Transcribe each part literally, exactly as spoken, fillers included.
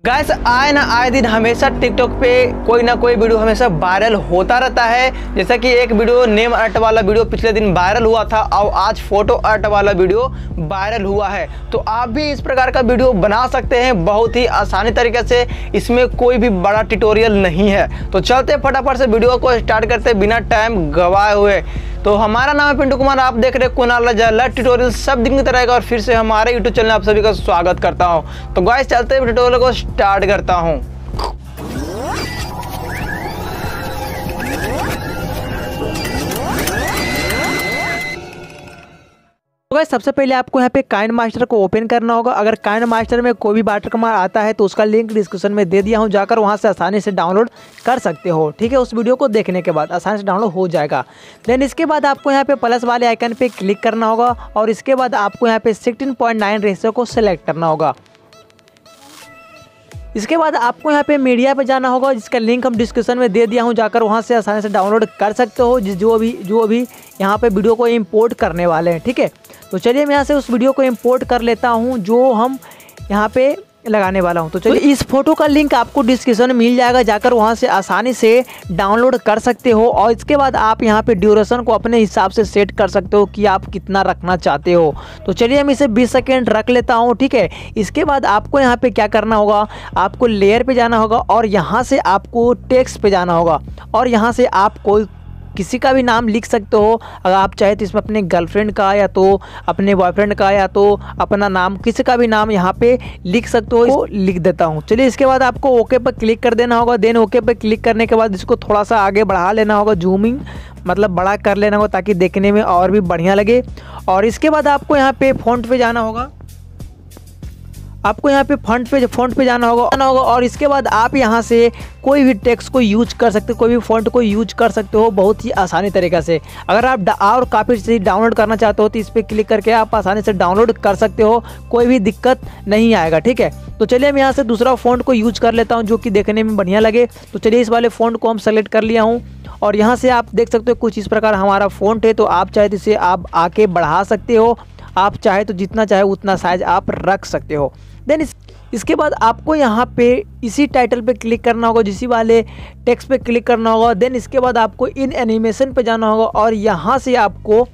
Guys आए ना आए दिन हमेशा टिकटॉक पे कोई ना कोई वीडियो हमेशा वायरल होता रहता है। जैसा कि एक वीडियो नेम आर्ट वाला वीडियो पिछले दिन वायरल हुआ था और आज फोटो आर्ट वाला वीडियो वायरल हुआ है। तो आप भी इस प्रकार का वीडियो बना सकते हैं बहुत ही आसानी तरीके से। इसमें कोई भी बड़ा ट्यूटोरियल नहीं है। तो चलते फटाफट से वीडियो को स्टार्ट करते बिना टाइम गवाए हुए। तो हमारा नाम है पिंटू कुमार, आप देख रहे हैं कुणाल राजा ट्यूटोरियल सब दिन की तरह का। और फिर से हमारे यूट्यूब चैनल आप सभी का स्वागत करता हूं। तो गाइस चलते ट्यूटोरियल को स्टार्ट करता हूं। तो गाइस सबसे पहले आपको यहाँ पे काइनमास्टर को ओपन करना होगा। अगर काइनमास्टर में कोई भी वाटरमार्क आता है तो उसका लिंक डिस्क्रिप्शन में दे दिया हूँ, जाकर वहाँ से आसानी से डाउनलोड कर सकते हो। ठीक है, उस वीडियो को देखने के बाद आसानी से डाउनलोड हो जाएगा। देन इसके बाद आपको यहाँ पे प्लस वाले आइकन पे क्लिक करना होगा और इसके बाद आपको यहाँ पे सिक्सटीन पॉइंट नाइन रेशियो को सिलेक्ट करना होगा। इसके बाद आपको यहाँ पे मीडिया पे जाना होगा, जिसका लिंक हम डिस्क्रिप्शन में दे दिया हूँ, जाकर वहाँ से आसानी से डाउनलोड कर सकते हो जो भी जो भी यहाँ पे वीडियो को इंपोर्ट करने वाले हैं। ठीक है, तो चलिए मैं यहाँ से उस वीडियो को इंपोर्ट कर लेता हूँ जो हम यहाँ पे लगाने वाला हूँ। तो चलिए इस फोटो का लिंक आपको डिस्क्रिप्शन में मिल जाएगा, जाकर वहाँ से आसानी से डाउनलोड कर सकते हो। और इसके बाद आप यहाँ पे ड्यूरेशन को अपने हिसाब से सेट कर सकते हो कि आप कितना रखना चाहते हो। तो चलिए हम इसे बीस सेकेंड रख लेता हूँ। ठीक है, इसके बाद आपको यहाँ पे क्या करना होगा, आपको लेयर पे जाना होगा और यहाँ से आपको टेक्स्ट पे जाना होगा और यहाँ से आप कोई किसी का भी नाम लिख सकते हो। अगर आप चाहे तो इसमें अपने गर्लफ्रेंड का या तो अपने बॉयफ्रेंड का या तो अपना नाम, किसी का भी नाम यहाँ पे लिख सकते हो। इसको लिख देता हूँ। चलिए इसके बाद आपको ओके पर क्लिक कर देना होगा। देन ओके पर क्लिक करने के बाद इसको थोड़ा सा आगे बढ़ा लेना होगा, जूमिंग मतलब बड़ा कर लेना होगा ताकि देखने में और भी बढ़िया लगे। और इसके बाद आपको यहाँ पे फॉन्ट पे जाना होगा, आपको यहाँ पे फॉन्ट पे फॉन्ट पे जाना होगा जाना होगा और इसके बाद आप यहाँ से कोई भी टेक्स्ट को यूज कर सकते हो, कोई भी फॉन्ट को यूज कर सकते हो बहुत ही आसानी तरीके से। अगर आप और काफ़ी चीज़ डाउनलोड करना चाहते हो तो इस पर क्लिक करके आप आसानी से डाउनलोड कर सकते हो, कोई भी दिक्कत नहीं आएगा। ठीक है, तो चलिए मैं यहाँ से दूसरा फॉन्ट को यूज कर लेता हूँ जो कि देखने में बढ़िया लगे। तो चलिए इस वाले फॉन्ट को हम सेलेक्ट कर लिया हूँ और यहाँ से आप देख सकते हो कुछ इस प्रकार हमारा फॉन्ट है। तो आप चाहे तो इसे आप आके बढ़ा सकते हो, आप चाहे तो जितना चाहे उतना साइज आप रख सकते हो। देन इस, इसके बाद आपको यहाँ पे इसी टाइटल पे क्लिक करना होगा, जिसी वाले टेक्स्ट पे क्लिक करना होगा। देन इसके बाद आपको इन एनिमेशन पे जाना होगा और यहाँ से आपको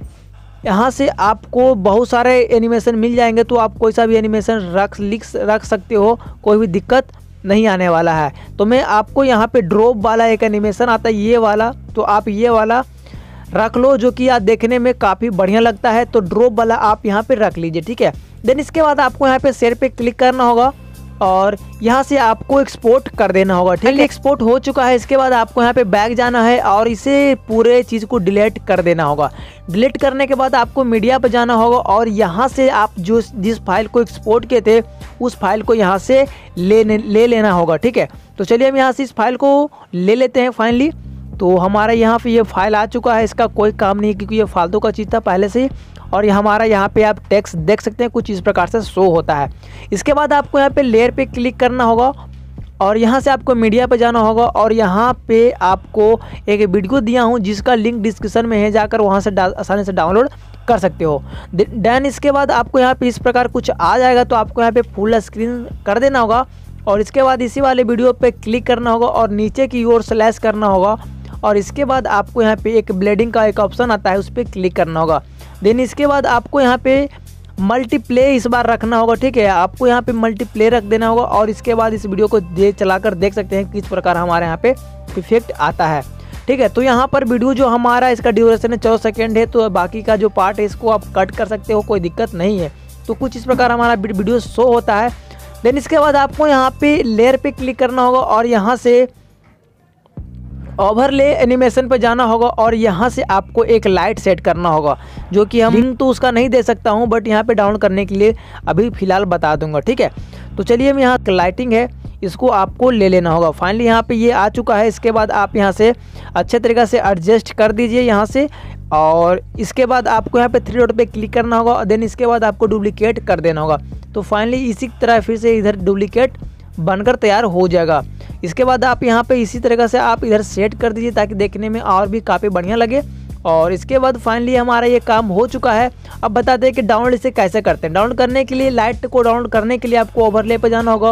यहाँ से आपको बहुत सारे एनिमेशन मिल जाएंगे। तो आप कोई सा भी एनिमेशन रख लिख रख सकते हो, कोई भी दिक्कत नहीं आने वाला है। तो मैं आपको यहाँ पे ड्रॉप वाला एक एनिमेशन आता है ये वाला, तो आप ये वाला रख लो जो कि यार देखने में काफ़ी बढ़िया लगता है। तो ड्रॉप वाला आप यहाँ पे रख लीजिए। ठीक है, देन इसके बाद आपको यहाँ पे शेयर पे क्लिक करना होगा और यहाँ से आपको एक्सपोर्ट कर देना होगा। ठीक है, एक्सपोर्ट हो चुका है। इसके बाद आपको यहाँ पे बैक जाना है और इसे पूरे चीज़ को डिलीट कर देना होगा। डिलीट करने के बाद आपको मीडिया पे जाना होगा और यहाँ से आप जो जिस फाइल को एक्सपोर्ट किए थे उस फाइल को यहाँ से ले ले लेना होगा। ठीक है, तो चलिए हम यहाँ से इस फाइल को ले लेते हैं फाइनली। तो हमारा यहाँ पे ये फाइल आ चुका है, इसका कोई काम नहीं क्योंकि ये फालतू का चीज़ था पहले से। और ये हमारा यहाँ पे आप टेक्स्ट देख सकते हैं कुछ इस प्रकार से शो होता है। इसके बाद आपको यहाँ पे लेयर पे क्लिक करना होगा और यहाँ से आपको मीडिया पे जाना होगा और यहाँ पे आपको एक वीडियो दिया हूँ जिसका लिंक डिस्क्रिप्शन में है, जाकर वहाँ से आसानी से डाउनलोड कर सकते हो। देन इसके बाद आपको यहाँ पे इस प्रकार कुछ आ जाएगा, तो आपको यहाँ पे फुल स्क्रीन कर देना होगा और इसके बाद इसी वाले वीडियो पे क्लिक करना होगा और नीचे की ओर स्लैश करना होगा और इसके बाद आपको यहाँ पे एक ब्लेडिंग का एक ऑप्शन आता है, उस पर क्लिक करना होगा। देन इसके बाद आपको यहाँ पे मल्टीप्ले इस बार रखना होगा। ठीक है, आपको यहाँ पे मल्टीप्ले रख देना होगा और इसके बाद इस वीडियो को दे चलाकर देख सकते हैं किस प्रकार हमारे यहाँ पे इफेक्ट आता है। ठीक है, तो यहाँ पर वीडियो जो हमारा इसका ड्यूरेशन है चौदह सेकेंड है, तो बाकी का जो पार्ट है इसको आप कट कर सकते हो, कोई दिक्कत नहीं है। तो कुछ इस प्रकार हमारा वीडियो शो होता है। देन इसके बाद आपको यहाँ पे लेयर पे क्लिक करना होगा और यहाँ से ओवरले एनिमेशन पे जाना होगा और यहाँ से आपको एक लाइट सेट करना होगा, जो कि हम लिंक तो उसका नहीं दे सकता हूँ बट यहाँ पे डाउनलोड करने के लिए अभी फ़िलहाल बता दूंगा। ठीक है, तो चलिए हम यहाँ लाइटिंग है इसको आपको ले लेना होगा। फाइनली यहाँ पे ये आ चुका है। इसके बाद आप यहाँ से अच्छे तरीके से एडजस्ट कर दीजिए यहाँ से और इसके बाद आपको यहाँ पे थ्री डॉट पे क्लिक करना होगा। देन इसके बाद आपको डुप्लीकेट कर देना होगा। तो फाइनली इसी तरह फिर से इधर डुप्लीकेट बनकर तैयार हो जाएगा। इसके बाद आप यहाँ पे इसी तरीके से आप इधर सेट कर दीजिए ताकि देखने में और भी काफ़ी बढ़िया लगे। और इसके बाद फाइनली हमारा ये काम हो चुका है। अब बताते हैं कि डाउनलोड इसे कैसे करते हैं। डाउनलोड करने के लिए लाइट को डाउनलोड करने के लिए आपको ओवरले पे जाना होगा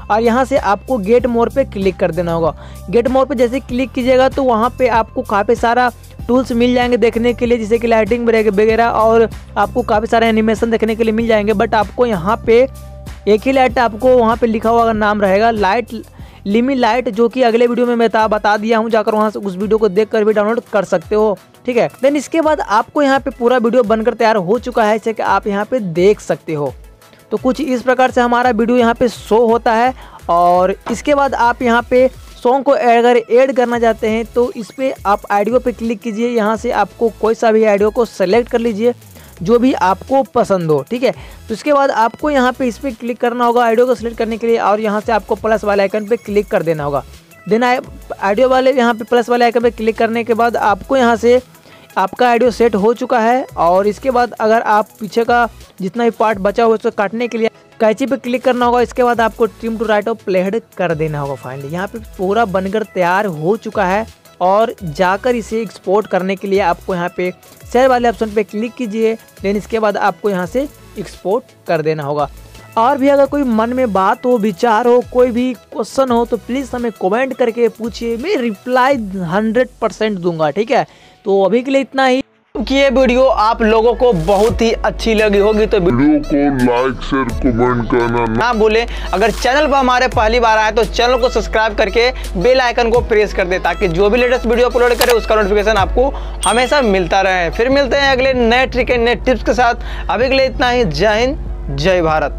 और यहाँ से आपको गेट मोर पे क्लिक कर देना होगा। गेट मोर पे जैसे क्लिक कीजिएगा तो वहाँ पे आपको काफ़ी सारा टूल्स मिल जाएंगे देखने के लिए, जैसे कि लाइटिंग वगैरह, और आपको काफ़ी सारे एनिमेशन देखने के लिए मिल जाएंगे। बट आपको यहाँ पे एक ही लाइट आपको वहाँ पे लिखा हुआ नाम रहेगा, लाइट लिमी लाइट, जो कि अगले वीडियो में मैं बता बता दिया हूँ, जाकर वहाँ से उस वीडियो को देख कर भी डाउनलोड कर सकते हो। ठीक है, देन इसके बाद आपको यहाँ पे पूरा वीडियो बनकर तैयार हो चुका है, जैसे कि आप यहाँ पे देख सकते हो। तो कुछ इस प्रकार से हमारा वीडियो यहाँ पे शो होता है। और इसके बाद आप यहाँ पे सॉन्ग को अगर ऐड करना चाहते हैं तो इस पर आप ऑडियो पे क्लिक कीजिए। यहाँ से आपको कोई सा भी ऑडियो को सेलेक्ट कर लीजिए जो भी आपको पसंद हो। ठीक है, तो इसके बाद आपको यहाँ पे इस पर क्लिक करना होगा ऑडियो को सिलेक्ट करने के लिए, और यहाँ से आपको प्लस वाले आइकन पे क्लिक कर देना होगा। देन ऑडियो वाले यहाँ पे प्लस वाले आइकन पे क्लिक करने के बाद आपको यहाँ से आपका ऑडियो सेट हो चुका है। और इसके बाद अगर आप पीछे का जितना भी पार्ट बचा हुआ है उसको काटने के लिए कैंची पे क्लिक करना होगा। इसके बाद आपको trim to right of playhead कर देना होगा। फाइनली यहाँ पे पूरा बनकर तैयार हो चुका है। और जाकर इसे एक्सपोर्ट करने के लिए आपको यहाँ पे शेयर वाले ऑप्शन पे क्लिक कीजिए। देन इसके बाद आपको यहाँ से एक्सपोर्ट कर देना होगा। और भी अगर कोई मन में बात हो, विचार हो, कोई भी क्वेश्चन हो तो प्लीज़ हमें कमेंट करके पूछिए, मैं रिप्लाई हंड्रेड परसेंट दूंगा। ठीक है, तो अभी के लिए इतना ही। कि ये वीडियो आप लोगों को बहुत ही अच्छी लगी होगी तो वीडियो को लाइक शेयर कमेंट करना ना भूलें। अगर चैनल पर हमारे पहली बार आए तो चैनल को सब्सक्राइब करके बेल आइकन को प्रेस कर दे, ताकि जो भी लेटेस्ट वीडियो अपलोड करें उसका नोटिफिकेशन आपको हमेशा मिलता रहे। फिर मिलते हैं अगले नए ट्रिक नए टिप्स के साथ। अभी के लिए इतना ही। जय हिंद, जय भारत।